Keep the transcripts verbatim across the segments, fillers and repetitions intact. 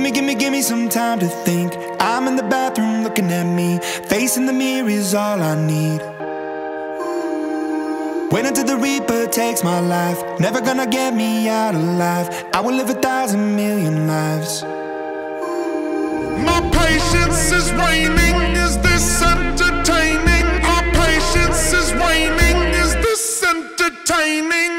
Gimme, gimme, gimme some time to think. I'm in the bathroom looking at me. Facing the mirror is all I need. Wait until the Reaper takes my life. Never gonna get me out alive. I will live a thousand million lives. My patience is waning. Is this entertaining? Our patience is waning. Is this entertaining?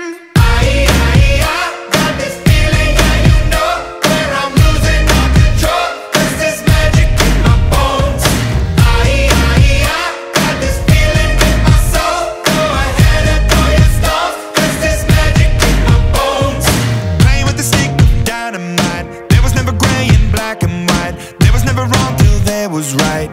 Was right.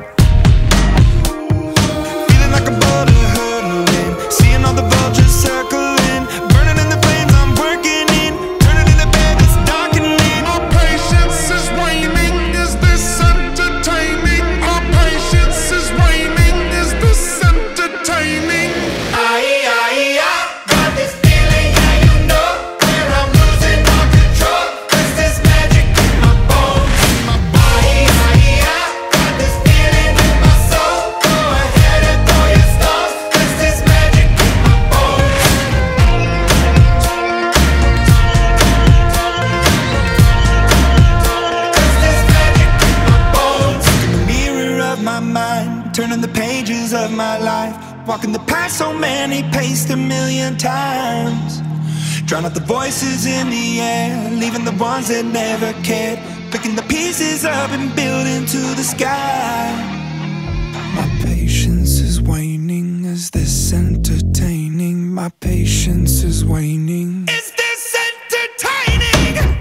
Feeling like a boulder hurtling, seeing all the vultures circling, burning in the flames I'm working in, turning in the bed that's darkening. Our patience is waning. Is this entertaining? Our patience is waning. Is this entertaining? I, I, I got this feeling, yeah, you know, where I'm losing all control. Cause there's magic in my bones. My body, I, I, I turning the pages of my life, walking the path so many paced a million times. Drown out the voices in the air, leaving the ones that never cared, picking the pieces up and building to the sky. My patience is waning. Is this entertaining? My patience is waning. Is this entertaining?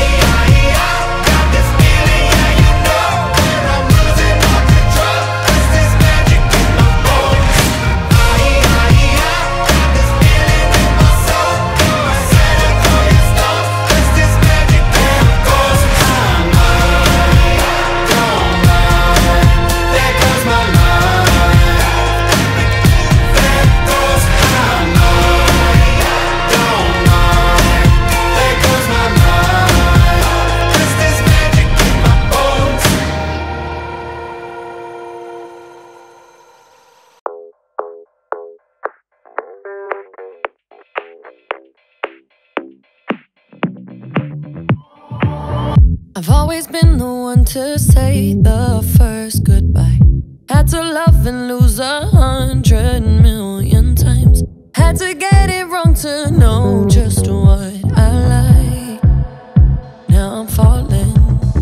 I've always been the one to say the first goodbye. Had to love and lose a hundred million times. Had to get it wrong to know just what I like. Now I'm falling.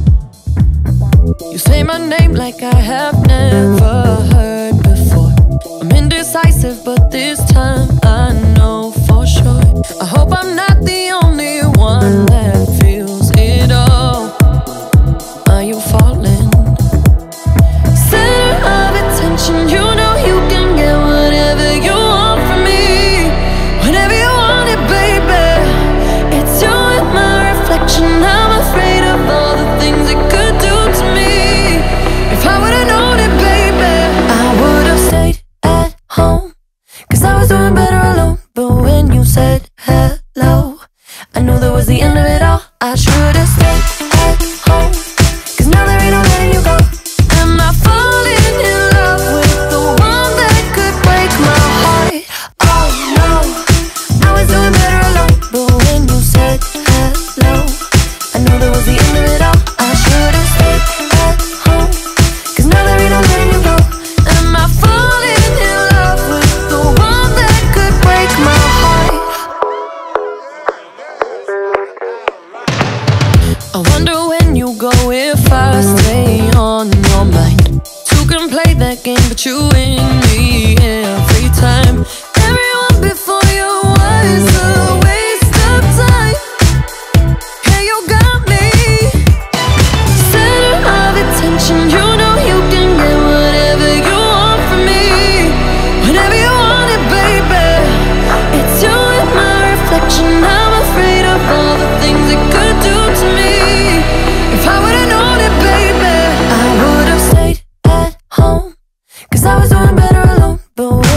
You say my name like I have never heard before. I'm indecisive, but this time I know for sure. I hope I'm not the only one that feels it all. Are you falling? Center of attention, you know you can get whatever you want from me. Whenever you want it, baby. It's you and my reflection. I'm afraid of all the things it could do to me. If I would've known it, baby, I would've stayed at home. Cause I was doing better alone. But when you said hello, I knew that was the end of it all. I should've stayed at home. Cause now there ain't no letting you go. Am I falling in love with the one that could break my heart? Oh no, I was doing better alone. But when you said hello, I knew that was the end of it all. I should've stayed at home. Cause now there ain't no letting you go. Am I falling in love with the one that could break my heart? I wonder when you go if I stay on your mind. Two can play that game, but you win me every time. Everyone before you was a waste of time. Hey, you got me. Center of attention, you know you can get whatever you want from me. Whenever you want it, baby. It's you and my reflection. I'm afraid of all the things it could do to me. If I would've known it, baby, I would've stayed at home. Cause I was doing better alone. But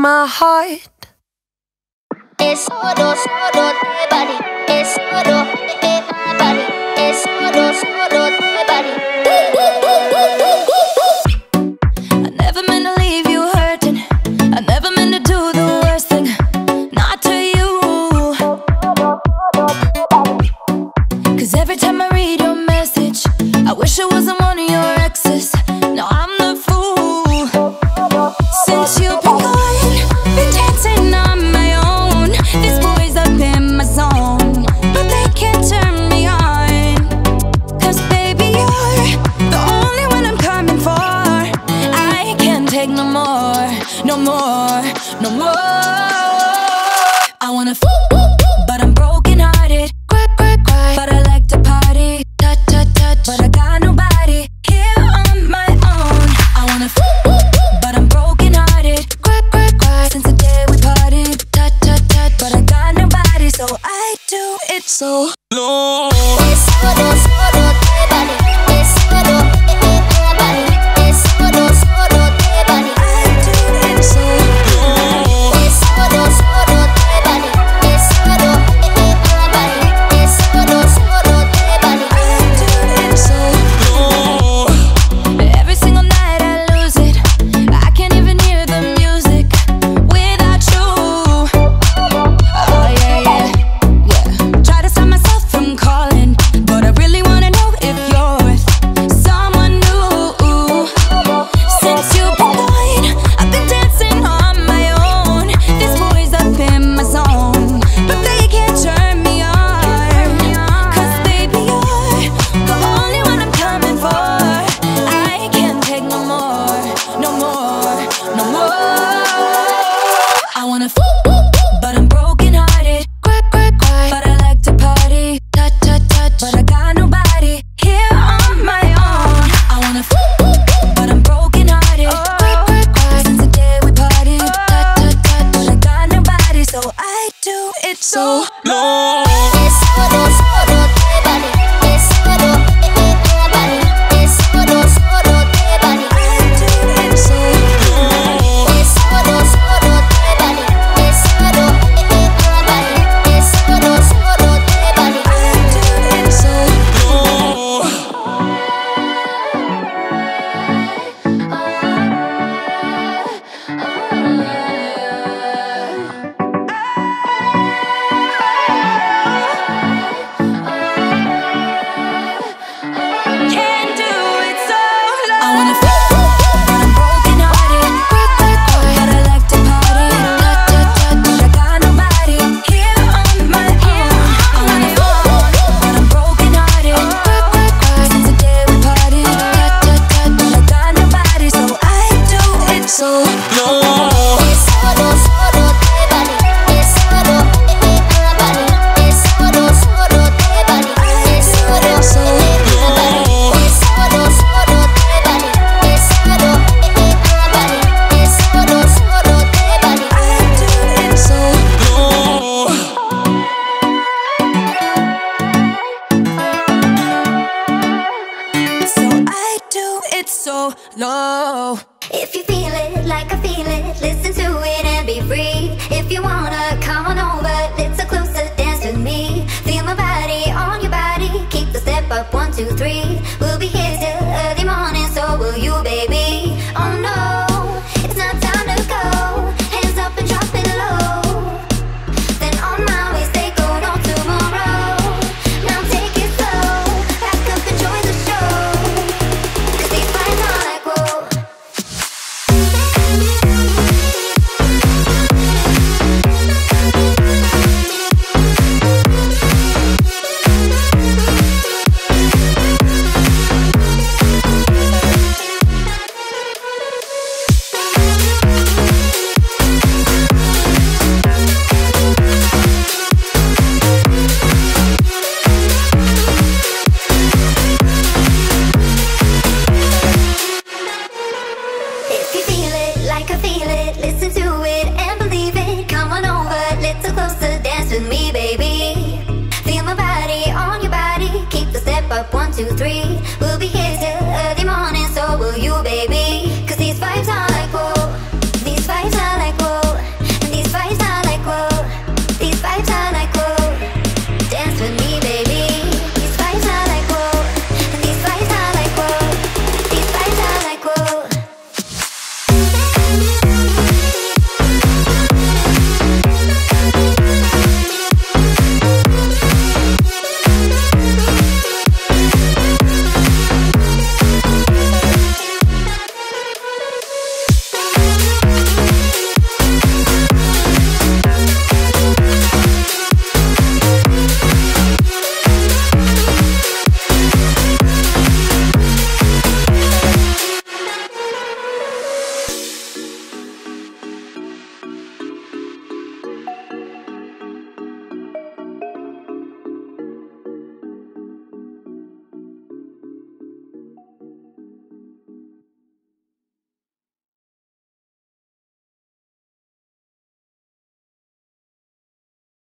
my heart. Es solo, solo de body. Es solo de body. Es solo, solo de body. I never meant to leave you hurting. I never meant to do the worst thing. Not to you. Cause every time I read your message, I wish it wasn't one of your exes. No, I'm the fool. Since you've been gone, been dancing on my own. These boys up in my zone, but they can't turn me on. Cause baby, you're the only one I'm coming for. I can't take no more, no more, no more. I wanna f, but I'm broken hearted. Cry, cry, cry, but I like to party. Touch, touch, touch, but I got nobody here on my own. I wanna f, but I'm broken hearted. Cry, cry, cry, since the day we parted. Touch, touch, touch, but I got nobody, so I do it so low. Es solo, solo de body. Es solo de body. Es solo, solo de body. I do it so low. Es solo, solo de body. Es solo de body. Es solo, solo de body. I do it so low. Every single night I lose it. I can't even hear the music without you. Oh yeah, yeah, yeah. Try to stop myself from calling, but I really wanna know if you're with someone new. Since you've been gone, I've been dancing on my own. These boys up in my zone, but they can't turn me on. Cause baby, you're the only one I'm coming for. I can't take no more, no more, no more. I wanna f, but I'm broken hearted. Cry, cry, cry, but I like to party. Touch, touch, touch, but I got nobody here on my own. I wanna f, but I'm broken hearted. Cry, cry, cry, since the day we parted. Touch, touch, touch, but I got nobody, so I do it so low. Es solo, solo de body. Es solo de body. Es solo, solo de body. I do it so low. Es solo, solo de body. Es solo de body. Es solo, solo de body. I do it so low. Can't do it so low. I wanna f, but I'm broken hearted. Cry, cry, cry, but I like to party. Touch, touch, touch, but I got nobody here on my own. I wanna f, but I'm broken hearted. Cry, cry, cry, since the day we parted. Touch, touch, touch, but I got nobody, so I do it so low. Es solo, solo de body. Es solo de body. Es solo, solo de body. Es solo, solo de body. Es solo, solo de body. Es solo de body. Es solo, solo de body. I do it so low. So I do it so low. If you feel it like I feel it, listen to it and be free. If you wanna come on over, let's a closer dance with me. Feel my body on your body, keep the step up, one, two, three. We'll be here till early morning, so will you, baby. Oh no, it's not time to go. Hands up and drop it low. Then on my way, stay gold on tomorrow. Now take it slow, back up, enjoy the show. Cause these vibes are like whoa. If you feel it like I feel it, listen to it and believe it. Come on over, let's a closer dance with me, baby. Feel my body on your body, keep the step up, one, two, three. We'll be here till early morning, so will you, baby. Cause these vibes are